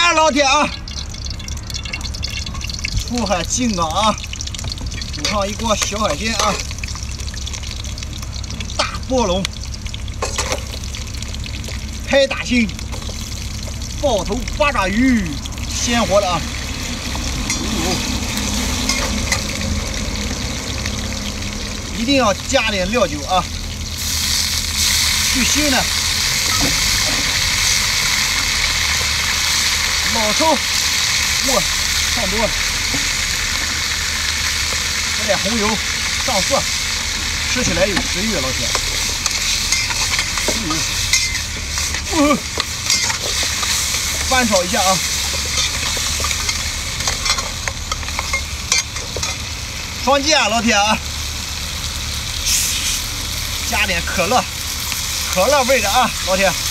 啊，老铁啊！出海进港啊！煮上一锅小海鲜啊！大波龙，开大星，爆头八爪鱼，鲜活的啊！一定要加点料酒啊，去腥的。老抽，哇，放多了。加点红油，上色，吃起来有食欲，老铁。翻炒一下啊。双击啊，老铁啊！加点可乐味的啊，老铁。